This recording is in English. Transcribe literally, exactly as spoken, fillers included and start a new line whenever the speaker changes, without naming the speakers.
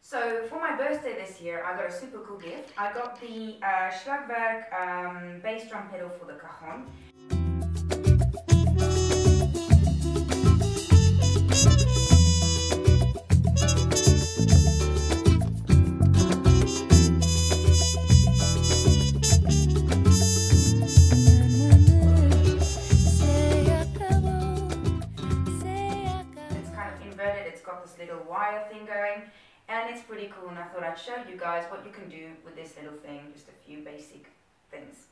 So for my birthday this year, I got a super cool gift. I got the uh, schalgwerk um, bass drum pedal for the cajon. It's kind of inverted, it's got this little wire thing going. And it's pretty cool, and I thought I'd show you guys what you can do with this little thing, just a few basic things.